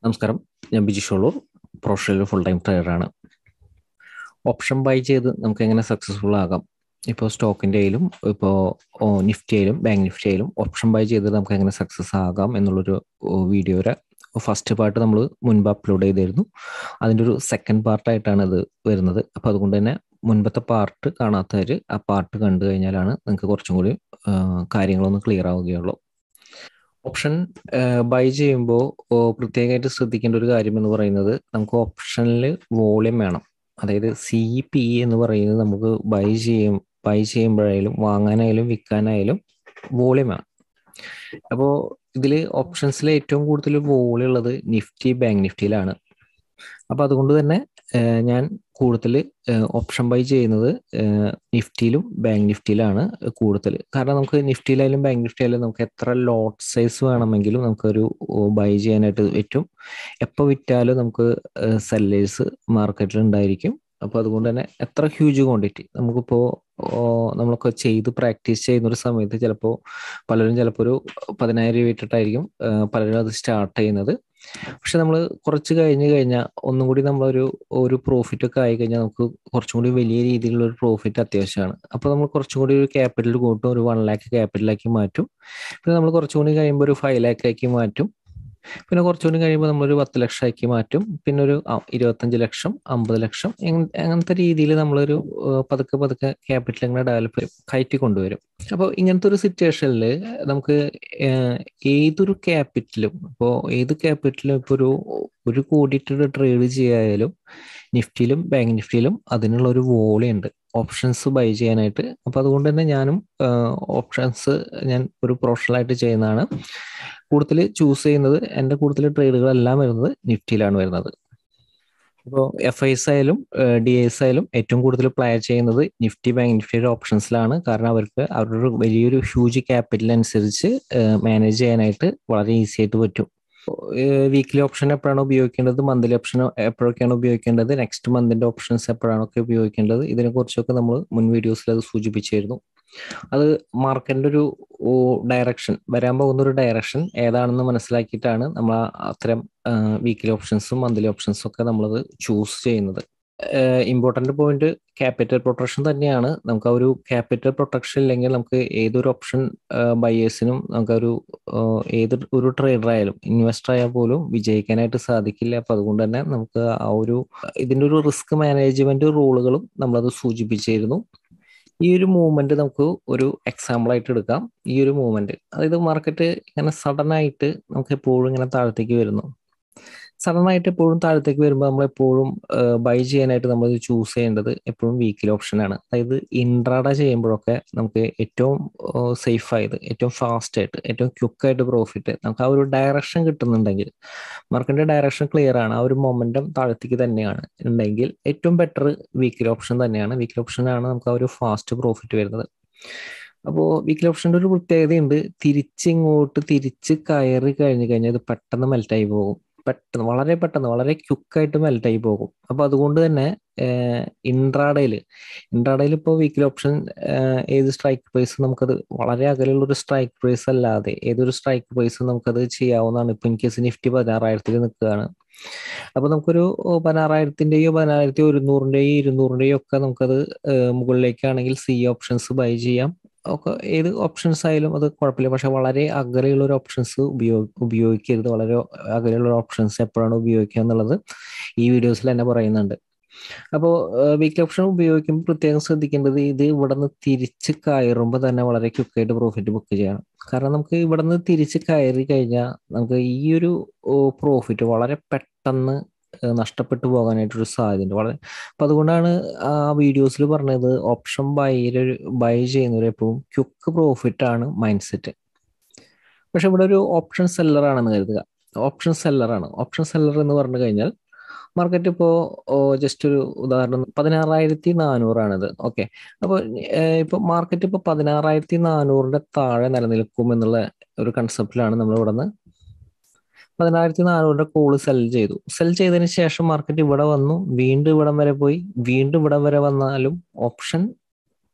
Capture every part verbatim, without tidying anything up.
നമസ്കാരം, ഞാൻ Biji Sholur, professional full time ട്രേഡറാണ്. ഓപ്ഷൻ ബൈ ചെയ്ത് നമുക്ക് എങ്ങനെ സക്സസ്ഫുൾ ആകാം? ഇപ്പോൾ സ്റ്റോക്കിൻ്റെ ആയാലും ഇപ്പോൾ നിഫ്റ്റി ആയാലും ബാങ്ക് നിഫ്റ്റി ആയാലും ഓപ്ഷൻ ബൈ ചെയ്ത് നമുക്ക് എങ്ങനെ സക്സസ് ആകാം എന്നുള്ളൊരു വീഡിയോയുടെ ഫസ്റ്റ് പാർട്ട് നമ്മൾ മുൻപ് അപ്ലോഡ് ചെയ്തിരുന്നു. അതിൻ്റെ ഒരു സെക്കൻഡ് പാർട്ടായിട്ടാണ് ഇത് വരുന്നത്. അപ്പോൾ അതുകൊണ്ട് തന്നെ മുൻപത്തെ പാർട്ട് കാണാത്തവർ ആ പാർട്ട് കണ്ടു കഴിഞ്ഞാലാണ് നിങ്ങൾക്ക് കുറച്ചും കൂടി കാര്യങ്ങളൊന്ന് ക്ലിയർ ആവുകയുള്ളൂ. ഓപ്ഷൻ ബൈ ചെയ്യുമ്പോൾ പ്രത്യേകമായിട്ട് ശ്രദ്ധിക്കേണ്ട ഒരു കാര്യം എന്ന് പറയുന്നത്, നമുക്ക് ഓപ്ഷനിൽ വോളിയം വേണം. അതായത് സി പി എന്ന് പറയുന്നത് നമുക്ക് ബൈ ചെയ്യും ബൈ ചെയ്യുമ്പോഴായാലും വാങ്ങാനായാലും വിൽക്കാനായാലും വോളിയം വേണം. അപ്പോൾ ഇതിൽ ഓപ്ഷൻസിൽ ഏറ്റവും കൂടുതൽ വോളിയം ഉള്ളത് നിഫ്റ്റി ബാങ്ക് നിഫ്റ്റിയിലാണ്. അപ്പോൾ അതുകൊണ്ട് തന്നെ ഞാൻ കൂടുതൽ ഓപ്ഷൻ ബൈ ചെയ്യുന്നത് നിഫ്റ്റിയിലും ബാങ്ക് നിഫ്റ്റിയിലാണ് കൂടുതൽ. കാരണം നമുക്ക് നിഫ്റ്റിയിലായാലും ബാങ്ക് നിഫ്റ്റിയിലായാലും നമുക്ക് എത്ര ലോട്ട് സൈസ് വേണമെങ്കിലും നമുക്കൊരു ബൈ ചെയ്യാനായിട്ട് പറ്റും. എപ്പോൾ വിറ്റാലും നമുക്ക് സെല്ലേഴ്സ് മാർക്കറ്റിൽ ഉണ്ടായിരിക്കും. അപ്പോൾ അതുകൊണ്ട് തന്നെ എത്ര ഹ്യൂജ് ക്വാണ്ടിറ്റി നമുക്കിപ്പോൾ നമ്മളൊക്കെ ചെയ്ത് പ്രാക്ടീസ് ചെയ്യുന്ന ഒരു സമയത്ത് ചിലപ്പോൾ പലരും ചിലപ്പോൾ ഒരു പതിനായിരം രൂപ ഇട്ടിട്ടായിരിക്കും പലരും അത് സ്റ്റാർട്ട് ചെയ്യുന്നത്. പക്ഷെ നമ്മൾ കുറച്ച് കഴിഞ്ഞ് കഴിഞ്ഞാൽ ഒന്നും കൂടി നമ്മളൊരു ഒരു പ്രോഫിറ്റ് ഒക്കെ ആയി കഴിഞ്ഞാൽ നമുക്ക് കുറച്ചും കൂടി വലിയ രീതിയിലുള്ള ഒരു പ്രോഫിറ്റ് അത്യാവശ്യമാണ്. അപ്പോൾ നമ്മൾ കുറച്ചും കൂടി ഒരു ക്യാപിറ്റൽ കൂട്ടും, ഒരു വൺ ലാക്ക് ക്യാപിറ്റലാക്കി മാറ്റും. പിന്നെ നമ്മൾ കുറച്ചും കൂടി കഴിയുമ്പോൾ ഒരു ഫൈവ് ലാക്ക് ആക്കി മാറ്റും. പിന്നെ കുറച്ചുകൂടി കഴിയുമ്പോൾ നമ്മളൊരു പത്ത് ലക്ഷം ആക്കി മാറ്റും. പിന്നെ ഒരു ഇരുപത്തഞ്ച് ലക്ഷം അമ്പത് ലക്ഷം അങ്ങനത്തെ രീതിയിൽ നമ്മളൊരു പതുക്കെ പതുക്കെ ക്യാപിറ്റൽ ഇങ്ങനെ ഡെവലപ്പ് കയറ്റി കൊണ്ടുവരും. അപ്പോൾ ഇങ്ങനത്തെ ഒരു സിറ്റുവേഷനിൽ നമുക്ക് ഏതൊരു ക്യാപിറ്റലും ഇപ്പോൾ ഏത് ക്യാപിറ്റലും ഇപ്പോൾ ഒരു ഒരു കോടിയിട്ട് ട്രേഡ് ചെയ്യായാലും നിഫ്റ്റിയിലും ബാങ്ക് നിഫ്റ്റിയിലും അതിനുള്ള ഒരു വോളിയം ഉണ്ട് ഓപ്ഷൻസ് ബൈ ചെയ്യാനായിട്ട്. അപ്പോൾ അതുകൊണ്ട് തന്നെ ഞാനും ഓപ്ഷൻസ് ഞാൻ ഒരു പ്രൊഫഷണലായിട്ട് ചെയ്യുന്നതാണ്. കൂടുതൽ ചൂസ് ചെയ്യുന്നത് എൻ്റെ കൂടുതൽ ട്രേഡുകളെല്ലാം വരുന്നത് നിഫ്റ്റിയിലാണ് വരുന്നത്. ഇപ്പോൾ എഫ് ഐസ് ആയാലും ഡി എസ് ആയാലും ഏറ്റവും കൂടുതൽ പ്ലേ ചെയ്യുന്നത് നിഫ്റ്റി ബാങ്ക് നിഫ്റ്റിയുടെ ഓപ്ഷൻസിലാണ്. കാരണം അവർക്ക് അവരുടെ വലിയൊരു ഹ്യൂജ് ക്യാപിറ്റൽ അനുസരിച്ച് മാനേജ് ചെയ്യാനായിട്ട് വളരെ ഈസി ആയിട്ട് പറ്റും. വീക്ക്ലി ഓപ്ഷൻ എപ്പോഴാണ് ഉപയോഗിക്കേണ്ടത്, മന്ത്ലി ഓപ്ഷൻ എപ്പോഴൊക്കെയാണ് ഉപയോഗിക്കേണ്ടത്, നെക്സ്റ്റ് മന്തിന്റെ ഓപ്ഷൻസ് എപ്പോഴാണൊക്കെ ഉപയോഗിക്കേണ്ടത്, ഇതിനെക്കുറിച്ചൊക്കെ നമ്മൾ മുൻ വീഡിയോസിൽ അത് സൂചിപ്പിച്ചിരുന്നു. അത് മാർക്കറ്റിന്റെ ഒരു ഡയറക്ഷൻ, വരാൻ പോകുന്ന ഒരു ഡയറക്ഷൻ ഏതാണെന്ന് മനസ്സിലാക്കിയിട്ടാണ് നമ്മൾ അത്തരം വീക്ക്ലി ഓപ്ഷൻസും മന്ത്ലി ഓപ്ഷൻസും ഒക്കെ നമ്മളത് ചൂസ് ചെയ്യുന്നത്. ഇമ്പോർട്ടൻ്റ് പോയിന്റ് ക്യാപിറ്റൽ പ്രൊട്ടക്ഷൻ തന്നെയാണ്. നമുക്ക് ആ ഒരു ക്യാപിറ്റൽ പ്രൊട്ടക്ഷൻ ഇല്ലെങ്കിൽ നമുക്ക് ഏതൊരു ഓപ്ഷൻ ബയേഴ്സിനും നമുക്കൊരു ഏത് ഒരു ട്രേഡർ ആയാലും ഇൻവെസ്റ്റർ ആയാൽ പോലും വിജയിക്കാനായിട്ട് സാധിക്കില്ല. അപ്പം അതുകൊണ്ട് തന്നെ നമുക്ക് ആ ഒരു ഇതിൻ്റെ ഒരു റിസ്ക് മാനേജ്മെന്റ് റൂളുകളും നമ്മളത് സൂചിപ്പിച്ചിരുന്നു. ഈ ഒരു മൂവ്മെന്റ് നമുക്ക് ഒരു എക്സാമ്പിൾ ആയിട്ട് എടുക്കാം. ഈ ഒരു മൂവ്മെന്റ്, അതായത് മാർക്കറ്റ് ഇങ്ങനെ സഡൻ ആയിട്ട് നമുക്ക് എപ്പോഴും ഇങ്ങനെ താഴത്തേക്ക് വരുന്നു. സഡൻ ആയിട്ട് എപ്പോഴും താഴത്തേക്ക് വരുമ്പോൾ നമ്മൾ എപ്പോഴും ബൈ ചെയ്യാനായിട്ട് നമ്മൾ ചൂസ് ചെയ്യേണ്ടത് എപ്പോഴും വീക്കിലി ഓപ്ഷനാണ്. അതായത് ഇൻട്രാഡേ ചെയ്യുമ്പോഴൊക്കെ നമുക്ക് ഏറ്റവും സേഫ് ആയത്, ഏറ്റവും ഫാസ്റ്റ് ആയിട്ട്, ഏറ്റവും ക്വിക്കായിട്ട് പ്രോഫിറ്റ് നമുക്ക് ആ ഒരു ഡയറക്ഷൻ കിട്ടുന്നുണ്ടെങ്കിൽ, മാർക്കറ്റിന്റെ ഡയറക്ഷൻ ക്ലിയർ ആണ്, ആ ഒരു മൊമെന്റം താഴത്തേക്ക് തന്നെയാണ് ഉണ്ടെങ്കിൽ ഏറ്റവും ബെറ്റർ വീക്കിലി ഓപ്ഷൻ തന്നെയാണ്. വീക്കിലി ഓപ്ഷനാണ് നമുക്ക് ആ ഒരു ഫാസ്റ്റ് പ്രോഫിറ്റ് വരുന്നത്. അപ്പോൾ വീക്കിലി ഓപ്ഷൻ്റെ ഒരു പ്രത്യേകതയുണ്ട്, തിരിച്ചിങ്ങോട്ട് തിരിച്ച് കയറി കഴിഞ്ഞ് കഴിഞ്ഞാൽ ഇത് പെട്ടെന്ന് മെൽറ്റായി പോകും. പെട്ടെന്ന് വളരെ പെട്ടെന്ന് വളരെ ക്വിക്കായിട്ട് മെൽറ്റായി പോകും. അപ്പോൾ അതുകൊണ്ട് തന്നെ ഇൻട്രാഡേയിൽ ഇൻട്രാഡേയിൽ ഇപ്പോൾ വീക്കിലി ഓപ്ഷൻ ഏത് സ്ട്രൈക്ക് പ്രൈസ് നമുക്കത് വളരെ അകലെയുള്ള ഒരു സ്ട്രൈക്ക് പ്രൈസ് അല്ലാതെ ഏതൊരു സ്ട്രൈക്ക് പ്രൈസ് നമുക്കത് ചെയ്യാവുന്നതാണ്. ഇപ്പൊ ഇൻ കേസ് നിഫ്റ്റി പതിനാറായിരത്തിൽ നിൽക്കുകയാണ്, അപ്പൊ നമുക്കൊരു പതിനാറായിരത്തിന്റെയോ പതിനായിരത്തി ഒരുന്നൂറിന്റെയോ ഇരുന്നൂറിന്റെയോ ഒക്കെ നമുക്കത് മുകളിലേക്കാണെങ്കിൽ സി ഓപ്ഷൻസ് ബൈ ചെയ്യാം. ഒക്കെ ഏത് ഓപ്ഷൻസ് ആയാലും അത് കുഴപ്പമില്ല. പക്ഷെ വളരെ അകലെയുള്ള ഒരു ഓപ്ഷൻസ് ഉപയോഗ ഉപയോഗിക്കരുത്. വളരെ അകലെയുള്ള ഓപ്ഷൻസ് എപ്പോഴാണ് ഉപയോഗിക്കുക എന്നുള്ളത് ഈ വീഡിയോസിൽ തന്നെ പറയുന്നുണ്ട്. അപ്പോൾ വീക്ക്ലി ഓപ്ഷൻ ഉപയോഗിക്കുമ്പോൾ പ്രത്യേകം ശ്രദ്ധിക്കേണ്ടത്, ഇത് ഇവിടെ നിന്ന് തിരിച്ച് കയറുമ്പോൾ തന്നെ വളരെ ക്വിക്കായിട്ട് പ്രോഫിറ്റ് ബുക്ക് ചെയ്യണം. കാരണം നമുക്ക് ഇവിടെ നിന്ന് തിരിച്ച് കയറി കഴിഞ്ഞാൽ നമുക്ക് ഈ ഒരു പ്രോഫിറ്റ് വളരെ പെട്ടെന്ന് നഷ്ടപ്പെട്ടു പോകാനായിട്ടൊരു സാധ്യതയുണ്ട് വളരെ. അപ്പം അതുകൊണ്ടാണ് ആ വീഡിയോസിൽ പറഞ്ഞത് ഓപ്ഷൻ ബൈ ബൈ ചെയ്യുന്നവർ എപ്പോഴും ക്വിക്ക് പ്രോഫിറ്റ് ആണ് മൈൻഡ് സെറ്റ്. പക്ഷെ ഇവിടെ ഒരു ഓപ്ഷൻ സെല്ലറാണെന്ന് കരുതുക. ഓപ്ഷൻ സെല്ലറാണ് ഓപ്ഷൻ സെല്ലർ എന്ന് പറഞ്ഞു കഴിഞ്ഞാൽ മാർക്കറ്റ് ഇപ്പോൾ ജസ്റ്റ് ഒരു ഉദാഹരണം പതിനാറായിരത്തി നാനൂറാണിത്. ഓക്കെ, അപ്പോൾ ഇപ്പൊ മാർക്കറ്റ് ഇപ്പോൾ പതിനാറായിരത്തി നാനൂറിന്റെ താഴെ നിലനിൽക്കും എന്നുള്ള ഒരു കൺസെപ്റ്റിലാണ് നമ്മൾ ഇവിടെ നിന്ന് പതിനായിരത്തി നാനൂറിന്റെ കോള് സെൽ ചെയ്തു. സെൽ ചെയ്തതിന് ശേഷം മാർക്കറ്റ് ഇവിടെ വന്നു, വീണ്ടും ഇവിടം വരെ പോയി, വീണ്ടും ഇവിടം വരെ വന്നാലും ഓപ്ഷൻ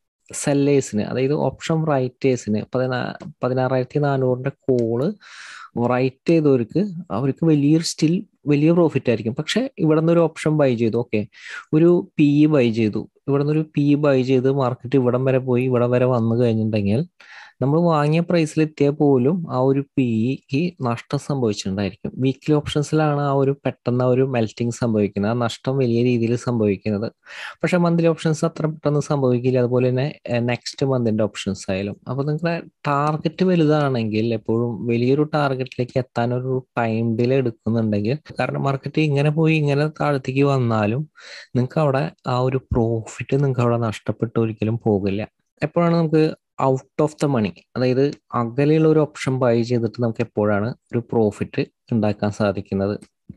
സെല്ലേഴ്സിന്, അതായത് ഓപ്ഷൻ റൈറ്റേഴ്സിന് പതിനാ പതിനാറായിരത്തി നാനൂറിന്റെ കോള് റൈറ്റ് ചെയ്തവർക്ക് അവർക്ക് വലിയൊരു സ്റ്റിൽ വലിയ പ്രോഫിറ്റ് ആയിരിക്കും. പക്ഷെ ഇവിടെ നിന്ന് ഒരു ഓപ്ഷൻ ബൈ ചെയ്തു, ഓക്കെ, ഒരു പി ഇ ബൈ ചെയ്തു, ഇവിടെ നിന്ന് ഒരു പി ഇ ബൈ ചെയ്ത് മാർക്കറ്റ് ഇവിടം വരെ പോയി ഇവിടെ വരെ വന്നു കഴിഞ്ഞിട്ടുണ്ടെങ്കിൽ നമ്മൾ വാങ്ങിയ പ്രൈസിൽ എത്തിയാൽ പോലും ആ ഒരു പി ഇക്ക് നഷ്ടം സംഭവിച്ചിട്ടുണ്ടായിരിക്കും. വീക്ക്ലി ഓപ്ഷൻസിലാണ് ആ ഒരു പെട്ടെന്ന് ആ ഒരു മെൽറ്റിംഗ് സംഭവിക്കുന്നത്, ആ നഷ്ടം വലിയ രീതിയിൽ സംഭവിക്കുന്നത്. പക്ഷെ മന്ത്ലി ഓപ്ഷൻസ് അത്ര പെട്ടെന്ന് സംഭവിക്കില്ല. അതുപോലെ തന്നെ നെക്സ്റ്റ് മന്തിന്റെ ഓപ്ഷൻസ് ആയാലും. അപ്പൊ നിങ്ങളുടെ ടാർഗറ്റ് വലുതാണെങ്കിൽ, എപ്പോഴും വലിയൊരു ടാർഗറ്റിലേക്ക് എത്താൻ ഒരു ടൈം ഡിലേ എടുക്കുന്നുണ്ടെങ്കിൽ, കാരണം മാർക്കറ്റ് ഇങ്ങനെ പോയി ഇങ്ങനെ താഴത്തേക്ക് വന്നാലും നിങ്ങൾക്ക് അവിടെ ആ ഒരു പ്രോഫിറ്റ് നിങ്ങൾക്ക് അവിടെ നഷ്ടപ്പെട്ട് ഒരിക്കലും പോകില്ല. എപ്പോഴാണ് നമുക്ക് ഔട്ട് ഓഫ് ദ മണി, അതായത് അകലെയുള്ള ഒരു ഓപ്ഷൻ ബൈ ചെയ്തിട്ട് നമുക്ക് എപ്പോഴാണ് ഒരു പ്രോഫിറ്റ് ഉണ്ടാക്കാൻ സാധിക്കുന്നത്?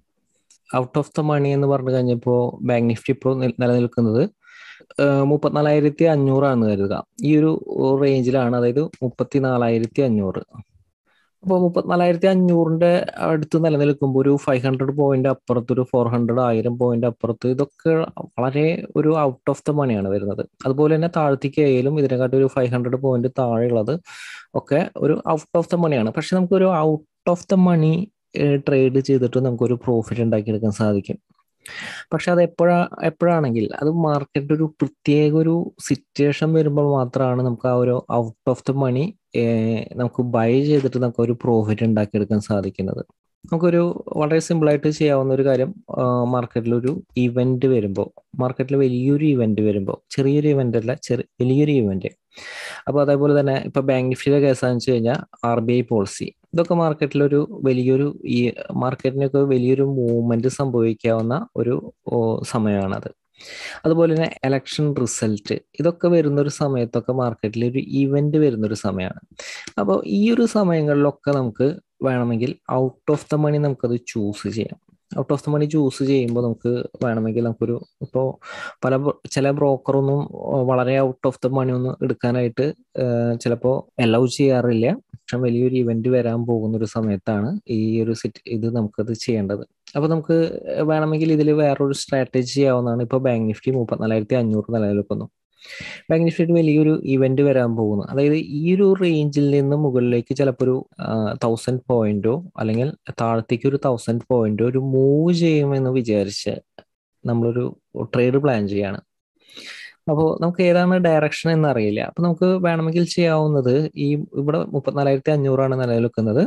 ഔട്ട് ഓഫ് ദ മണി എന്ന് പറഞ്ഞു കഴിഞ്ഞപ്പോൾ ബാങ്ക് നിഫ്റ്റി ഇപ്പോൾ നിലനിൽക്കുന്നത് മുപ്പത്തിനാലായിരത്തി അഞ്ഞൂറാണ് കരുതുക. ഈ ഒരു റേഞ്ചിലാണ്, അതായത് മുപ്പത്തി നാലായിരത്തി അഞ്ഞൂറ്. അപ്പോൾ മുപ്പത്തിനാലായിരത്തി അഞ്ഞൂറിന്റെ അടുത്ത് നിലനിൽക്കുമ്പോൾ ഒരു ഫൈവ് ഹൺഡ്രഡ് പോയിന്റ് അപ്പുറത്ത്, ഒരു ഫോർ ഹൺഡ്രഡ് ആയിരം പോയിന്റ് അപ്പുറത്ത്, ഇതൊക്കെ വളരെ ഒരു ഔട്ട് ഓഫ് ദ മണിയാണ് വരുന്നത്. അതുപോലെ തന്നെ താഴത്തേക്ക് ആയാലും ഇതിനെക്കാട്ടി ഒരു ഫൈവ് ഹൺഡ്രഡ് പോയിന്റ് താഴെയുള്ളത് ഒക്കെ ഒരു ഔട്ട് ഓഫ് ദ മണിയാണ്. പക്ഷെ നമുക്കൊരു out of the money trade ചെയ്തിട്ട് നമുക്കൊരു പ്രോഫിറ്റ് ഉണ്ടാക്കിയെടുക്കാൻ സാധിക്കും. പക്ഷെ അത് എപ്പോഴാ എപ്പോഴാണെങ്കിൽ അത് മാർക്കറ്റ് ഒരു പ്രത്യേക ഒരു സിറ്റുവേഷൻ വരുമ്പോൾ മാത്രമാണ് നമുക്ക് ആ ഒരു ഔട്ട് ഓഫ് ദ മണി നമുക്ക് ബൈ ചെയ്തിട്ട് നമുക്ക് ഒരു പ്രോഫിറ്റ് ഉണ്ടാക്കിയെടുക്കാൻ സാധിക്കുന്നത്. നമുക്കൊരു വളരെ സിമ്പിൾ ആയിട്ട് ചെയ്യാവുന്ന ഒരു കാര്യം, മാർക്കറ്റിൽ ഒരു ഇവന്റ് വരുമ്പോൾ, മാർക്കറ്റിൽ വലിയൊരു ഇവന്റ് വരുമ്പോൾ, ചെറിയൊരു ഇവന്റ് അല്ല, ചെറിയ വലിയൊരു ഇവന്റ്. അപ്പൊ അതേപോലെ തന്നെ ഇപ്പൊ ബാങ്ക് നിഫ്റ്റിയുടെ കേസാന്ന് വെച്ച് കഴിഞ്ഞാൽ ആർ ബി ഐ പോളിസി, ഇതൊക്കെ മാർക്കറ്റിലൊരു വലിയൊരു ഈ മാർക്കറ്റിനൊക്കെ വലിയൊരു മൂവ്മെന്റ് സംഭവിക്കാവുന്ന ഒരു സമയമാണത്. അതുപോലെ തന്നെ എലക്ഷൻ റിസൾട്ട്, ഇതൊക്കെ വരുന്ന ഒരു സമയത്തൊക്കെ മാർക്കറ്റിൽ ഒരു ഇവന്റ് വരുന്ന ഒരു സമയമാണ്. അപ്പോൾ ഈ ഒരു സമയങ്ങളിലൊക്കെ നമുക്ക് വേണമെങ്കിൽ ഔട്ട് ഓഫ് ദ മണി നമുക്കത് ചൂസ് ചെയ്യാം. Out of the money choose ചെയ്യുമ്പോൾ നമുക്ക് വേണമെങ്കിൽ നമുക്കൊരു ഇപ്പോൾ പല ചില ബ്രോക്കറൊന്നും വളരെ ഔട്ട് ഓഫ് ദ മണി ഒന്നും എടുക്കാനായിട്ട് ചിലപ്പോൾ അലൗ ചെയ്യാറില്ല. പക്ഷെ വലിയൊരു ഇവന്റ് വരാൻ പോകുന്ന ഒരു സമയത്താണ് ഈ ഒരു സിറ്റ് ഇത് നമുക്കത് ചെയ്യേണ്ടത്. അപ്പൊ നമുക്ക് വേണമെങ്കിൽ ഇതിൽ വേറൊരു സ്ട്രാറ്റജി ചെയ്യാവുന്നതാണ്. ഇപ്പൊ ബാങ്ക് നിഫ്റ്റി മുപ്പത്തിനാലായിരത്തി അഞ്ഞൂറ് നിലനിൽക്കുന്നു. ബാങ്ക് നിഫ്റ്റിയുടെ വലിയൊരു ഇവന്റ് വരാൻ പോകുന്നു, അതായത് ഈ ഒരു റേഞ്ചിൽ നിന്ന് മുകളിലേക്ക് ചിലപ്പോൾ ഒരു തൗസൻഡ് പോയിന്റോ അല്ലെങ്കിൽ താഴത്തേക്ക് ഒരു തൗസൻഡ് പോയിന്റോ ഒരു മൂവ് ചെയ്യുമെന്ന് വിചാരിച്ച് നമ്മളൊരു ട്രേഡ് പ്ലാൻ ചെയ്യാണ്. അപ്പോൾ നമുക്ക് ഏതാണ് ഡയറക്ഷൻ എന്ന് അറിയില്ല. അപ്പൊ നമുക്ക് വേണമെങ്കിൽ ചെയ്യാവുന്നത്, ഈ ഇവിടെ മുപ്പത്തിനാലായിരത്തി അഞ്ഞൂറാണ് നിലനിൽക്കുന്നത്,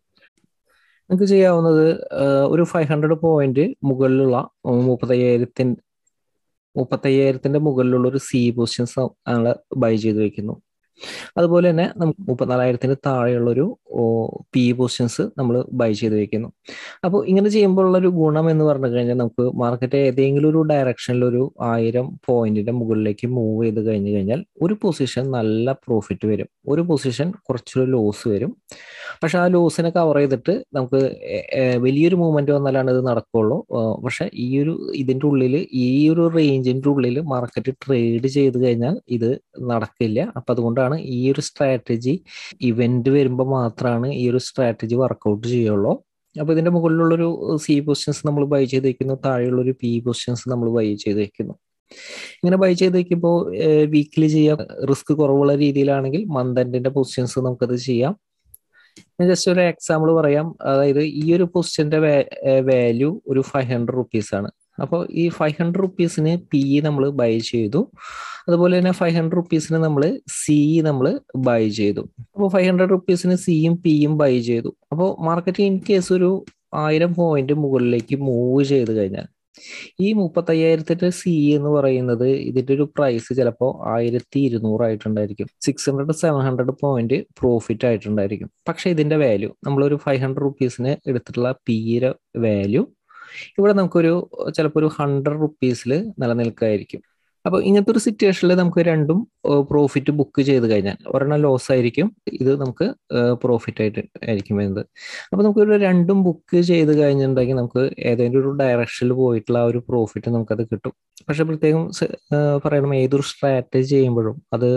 നമുക്ക് ചെയ്യാവുന്നത് ഒരു ഫൈവ് ഹൺഡ്രഡ് പോയിന്റ് മുകളിലുള്ള മുപ്പത്തയ്യായിരത്തി മുപ്പത്തയ്യായിരത്തിന്റെ മുകളിലുള്ള ഒരു സി പൊസിഷൻസ് ആണ് ബൈ ചെയ്ത് വെക്കുന്നു. അതുപോലെ തന്നെ നമുക്ക് മുപ്പത്തിനാലായിരത്തിന് താഴെയുള്ള ഒരു പി പൊസിഷൻസ് നമ്മൾ ബൈ ചെയ്ത് വെക്കുന്നു. അപ്പോൾ ഇങ്ങനെ ചെയ്യുമ്പോഴുള്ള ഒരു ഗുണം എന്ന് പറഞ്ഞു കഴിഞ്ഞാൽ, നമുക്ക് മാർക്കറ്റ് ഏതെങ്കിലും ഒരു ഡയറക്ഷനിൽ ഒരു ആയിരം പോയിന്റിന്റെ മുകളിലേക്ക് മൂവ് ചെയ്ത് കഴിഞ്ഞു കഴിഞ്ഞാൽ ഒരു പൊസിഷൻ നല്ല പ്രോഫിറ്റ് വരും, ഒരു പൊസിഷൻ കുറച്ചൊരു ലോസ് വരും. പക്ഷെ ആ ലോസിനെ കവർ ചെയ്തിട്ട് നമുക്ക് വലിയൊരു മൂവ്മെന്റ് വന്നാലാണ് ഇത് നടക്കുള്ളൂ. പക്ഷെ ഈ ഒരു ഇതിന്റെ ഉള്ളിൽ, ഈ ഒരു റേഞ്ചിന്റെ ഉള്ളിൽ മാർക്കറ്റ് ട്രേഡ് ചെയ്ത് കഴിഞ്ഞാൽ ഇത് നടക്കില്ല. അപ്പൊ അതുകൊണ്ടാണ് ഈ ഒരു സ്ട്രാറ്റജി ഇവന്റ് വരുമ്പോൾ മാത്രമാണ് ഈ ഒരു സ്ട്രാറ്റജി വർക്ക്ഔട്ട് ചെയ്യുള്ളൂ. അപ്പൊ ഇതിന്റെ മുകളിലുള്ളൊരു സി പൊസിഷൻസ് നമ്മൾ ബൈ ചെയ്ത് വെക്കുന്നു, താഴെയുള്ള ഒരു പി പൊസിഷൻസ് നമ്മൾ ബൈ ചെയ്ത് വെക്കുന്നു. ഇങ്ങനെ ബൈ ചെയ്ത് വെക്കുമ്പോൾ വീക്കിലി ചെയ്യാം. റിസ്ക് കുറവുള്ള രീതിയിലാണെങ്കിൽ മന്ത് എൻഡിന്റെ പൊസിഷൻസ് നമുക്കത് ചെയ്യാം. ഞാൻ ജസ്റ്റ് ഒരു എക്സാമ്പിൾ പറയാം. അതായത് ഈ ഒരു പൊസിഷന്റെ വാല്യൂ ഒരു ഫൈവ് ഹൺഡ്രഡ് റുപ്പീസ് ആണ്. അപ്പോൾ ഈ ഫൈവ് ഹൺഡ്രഡ് റുപ്പീസിന് പി നമ്മൾ ബൈ ചെയ്തു, അതുപോലെ തന്നെ ഫൈവ് ഹൺഡ്രഡ് റുപ്പീസിന് നമ്മൾ സി നമ്മൾ ബൈ ചെയ്തു. അപ്പോൾ ഫൈവ് ഹൺഡ്രഡ് റുപ്പീസിന് സിയും പിയും ബൈ ചെയ്തു. അപ്പോൾ മാർക്കറ്റ് ഇൻ കേസ് ഒരു ആയിരം പോയിന്റ് മുകളിലേക്ക് മൂവ് ചെയ്ത് കഴിഞ്ഞാൽ ഈ മുപ്പത്തയ്യായിരത്തിന്റെ സി എന്ന് പറയുന്നത് ഇതിന്റെ ഒരു പ്രൈസ് ചിലപ്പോൾ ആയിരത്തി ഇരുന്നൂറായിട്ടുണ്ടായിരിക്കും. Six hundred seven hundred point profit ആയിട്ടുണ്ടായിരിക്കും. പക്ഷെ ഇതിന്റെ വാല്യൂ നമ്മളൊരു ഫൈവ് ഹൺഡ്രഡ് റുപ്പീസിന് എടുത്തിട്ടുള്ള പിയുടെ വാല്യൂ ഇവിടെ നമുക്കൊരു ചിലപ്പോൾ ഒരു ഹൺഡ്രഡ് റുപ്പീസിൽ നിലനിൽക്കായിരിക്കും. അപ്പൊ ഇങ്ങനത്തെ ഒരു സിറ്റുവേഷനിൽ നമുക്ക് രണ്ടും പ്രോഫിറ്റ് ബുക്ക് ചെയ്ത് കഴിഞ്ഞാൽ ഒരെണ്ണം ലോസ് ആയിരിക്കും, ഇത് നമുക്ക് പ്രോഫിറ്റ് ആയിട്ട് ആയിരിക്കും വരുന്നത്. അപ്പൊ നമുക്ക് ഒരു രണ്ടും ബുക്ക് ചെയ്ത് കഴിഞ്ഞിട്ടുണ്ടെങ്കിൽ നമുക്ക് ഏതെങ്കിലും ഒരു ഡയറക്ഷനിൽ പോയിട്ടുള്ള ആ ഒരു പ്രോഫിറ്റ് നമുക്കത് കിട്ടും. പക്ഷെ പ്രത്യേകം പറയണം, ഏതൊരു സ്ട്രാറ്റജി ചെയ്യുമ്പോഴും അത്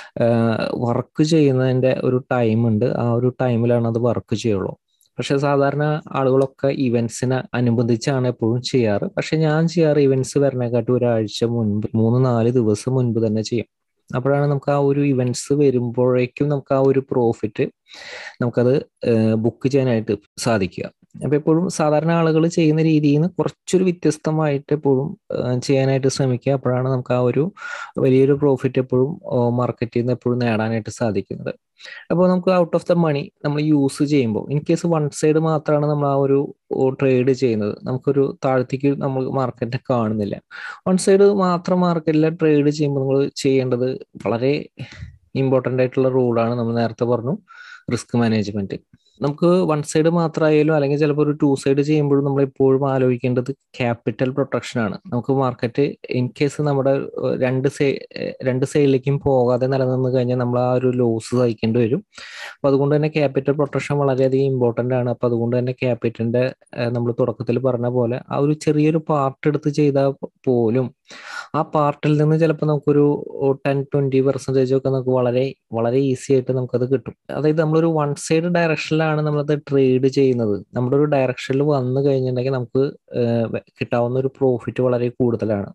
വർക്ക് ചെയ്യുന്നതിന്റെ ഒരു ടൈം ഉണ്ട്, ആ ഒരു ടൈമിലാണ് അത് വർക്ക് ചെയ്യുള്ളൂ. പക്ഷെ സാധാരണ ആളുകളൊക്കെ ഇവന്റ്സിനെ അനുബന്ധിച്ചാണ് എപ്പോഴും ചെയ്യാറ്. പക്ഷെ ഞാൻ ചെയ്യാറ് ഇവന്റ്സ് വരണേക്കാട്ടും ഒരാഴ്ച മുൻപ്, മൂന്ന് നാല് ദിവസം മുൻപ് തന്നെ ചെയ്യും. അപ്പോഴാണ് നമുക്ക് ആ ഒരു ഇവൻറ്റ്സ് വരുമ്പോഴേക്കും നമുക്ക് ആ ഒരു പ്രോഫിറ്റ് നമുക്കത് ബുക്ക് ചെയ്യാനായിട്ട് സാധിക്കുക. അപ്പോൾ എപ്പോഴും സാധാരണ ആളുകൾ ചെയ്യുന്ന രീതിയിൽ നിന്ന് കുറച്ചൊരു വ്യത്യസ്തമായിട്ട് എപ്പോഴും ചെയ്യാനായിട്ട് ശ്രമിക്കുക. അപ്പോഴാണ് നമുക്ക് ആ ഒരു വലിയൊരു പ്രോഫിറ്റ് എപ്പോഴും മാർക്കറ്റിൽ നിന്ന് എപ്പോഴും നേടാനായിട്ട് സാധിക്കുന്നത്. അപ്പോൾ നമുക്ക് ഔട്ട് ഓഫ് ദ മണി നമ്മൾ യൂസ് ചെയ്യുമ്പോൾ ഇൻ കേസ് വൺ സൈഡ് മാത്രമാണ് നമ്മൾ ആ ഒരു ട്രേഡ് ചെയ്യുന്നത്, നമുക്കൊരു താഴത്തേക്ക് നമ്മൾ മാർക്കറ്റിനെ കാണുന്നില്ല. വൺ സൈഡ് മാത്രം മാർക്കറ്റിൽ ട്രേഡ് ചെയ്യുമ്പോൾ നിങ്ങൾ ചെയ്യേണ്ടത് വളരെ ഇമ്പോർട്ടൻ്റ് ആയിട്ടുള്ള റൂളാണ്. നമ്മൾ നേരത്തെ പറഞ്ഞു, റിസ്ക് മാനേജ്മെന്റ്. നമുക്ക് വൺ സൈഡ് മാത്രമായാലും അല്ലെങ്കിൽ ചിലപ്പോൾ ഒരു ടു സൈഡ് ചെയ്യുമ്പോഴും നമ്മൾ എപ്പോഴും ആലോചിക്കേണ്ടത് ക്യാപിറ്റൽ പ്രൊട്ടക്ഷൻ ആണ്. നമുക്ക് മാർക്കറ്റ് ഇൻ കേസ് നമ്മുടെ രണ്ട് സൈ രണ്ട് സൈഡിലേക്കും പോകാതെ നിലനിന്ന് കഴിഞ്ഞാൽ നമ്മൾ ആ ഒരു ലോസ് സഹിക്കേണ്ടി വരും. അപ്പൊ അതുകൊണ്ട് തന്നെ ക്യാപിറ്റൽ പ്രൊട്ടക്ഷൻ വളരെയധികം ഇമ്പോർട്ടൻ്റ് ആണ്. അപ്പൊ അതുകൊണ്ട് തന്നെ ക്യാപിറ്റലിന്റെ നമ്മൾ തുടക്കത്തിൽ പറഞ്ഞ പോലെ ആ ഒരു ചെറിയൊരു പാർട്ട് എടുത്ത് ചെയ്താൽ പോലും ആ പാർട്ടിൽ നിന്ന് ചിലപ്പോൾ നമുക്കൊരു ടെൻ ട്വന്റി പെർസെൻറ്റേജ് ഒക്കെ നമുക്ക് വളരെ വളരെ ഈസി ആയിട്ട് നമുക്കത് കിട്ടും. അതായത് നമ്മളൊരു വൺ സൈഡ് ഡയറക്ഷനിലാണ് നമ്മളത് ട്രേഡ് ചെയ്യുന്നത്. നമ്മുടെ ഒരു ഡയറക്ഷനിൽ വന്നു കഴിഞ്ഞിട്ടുണ്ടെങ്കിൽ നമുക്ക് കിട്ടാവുന്ന ഒരു പ്രോഫിറ്റ് വളരെ കൂടുതലാണ്.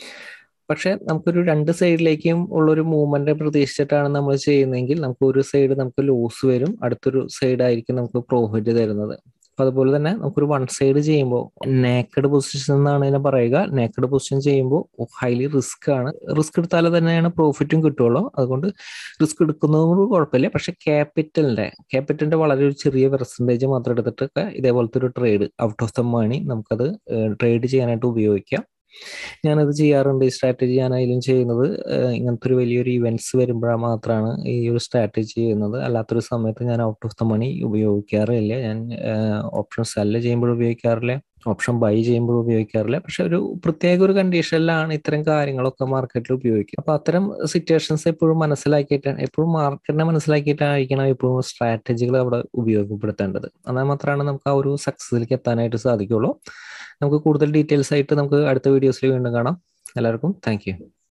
പക്ഷെ നമുക്കൊരു രണ്ട് സൈഡിലേക്കും ഉള്ളൊരു മൂവ്മെന്റ് പ്രതീക്ഷിച്ചിട്ടാണ് നമ്മൾ ചെയ്യുന്നതെങ്കിൽ നമുക്ക് ഒരു സൈഡ് നമുക്ക് ലോസ് വരും, അടുത്തൊരു സൈഡ് ആയിരിക്കും നമുക്ക് പ്രോഫിറ്റ് തരുന്നത്. അപ്പൊ അതുപോലെ തന്നെ നമുക്കൊരു വൺ സൈഡ് ചെയ്യുമ്പോൾ നേക്കഡ് പൊസിഷൻ എന്നാണ് ഇതിനെ പറയുക. നേക്കഡ് പൊസിഷൻ ചെയ്യുമ്പോൾ ഹൈലി റിസ്ക് ആണ്. റിസ്ക് എടുത്താൽ തന്നെയാണ് പ്രോഫിറ്റും കിട്ടുള്ളൂ. അതുകൊണ്ട് റിസ്ക് എടുക്കുന്നതുകൊണ്ട് കുഴപ്പമില്ല. പക്ഷെ ക്യാപിറ്റലിന്റെ ക്യാപിറ്റലിന്റെ വളരെ ഒരു ചെറിയ പെർസെൻറ്റേജ് മാത്രം എടുത്തിട്ടൊക്കെ ഇതേപോലത്തെ ഒരു trade out of the money നമുക്കത് ട്രേഡ് ചെയ്യാനായിട്ട് ഉപയോഗിക്കാം. ഞാനത് ചെയ്യാറുണ്ട്. ഈ സ്ട്രാറ്റജി ഞാൻ അതിലും ചെയ്യുന്നത് ഇങ്ങനത്തെ ഒരു വലിയൊരു ഇവന്റ്സ് വരുമ്പോഴാണ് മാത്രമാണ് ഈ ഒരു സ്ട്രാറ്റജി ചെയ്യുന്നത്. അല്ലാത്തൊരു സമയത്ത് ഞാൻ ഔട്ട് ഓഫ് ദ മണി ഉപയോഗിക്കാറില്ല. ഞാൻ ഓപ്ഷൻ സെല്ല് ചെയ്യുമ്പോൾ ഉപയോഗിക്കാറില്ല, ഓപ്ഷൻ ബൈ ചെയ്യുമ്പോൾ ഉപയോഗിക്കാറില്ല. പക്ഷെ ഒരു പ്രത്യേക ഒരു കണ്ടീഷനിലാണ് ഇത്തരം കാര്യങ്ങളൊക്കെ മാർക്കറ്റിൽ ഉപയോഗിക്കുക. അപ്പൊ അത്തരം സിറ്റുവേഷൻസ് എപ്പോഴും മനസ്സിലാക്കിയിട്ടാണ്, എപ്പോഴും മാർക്കറ്റിനെ മനസ്സിലാക്കിയിട്ടായിരിക്കണം എപ്പോഴും സ്ട്രാറ്റജികൾ അവിടെ ഉപയോഗപ്പെടുത്തേണ്ടത്. എന്നാൽ മാത്രമാണ് നമുക്ക് ആ ഒരു സക്സസിലേക്ക് എത്താനായിട്ട് സാധിക്കുള്ളൂ. നമുക്ക് കൂടുതൽ ഡീറ്റെയിൽസ് ആയിട്ട് നമുക്ക് അടുത്ത വീഡിയോസിൽ വീണ്ടും കാണാം. എല്ലാവർക്കും താങ്ക് യു.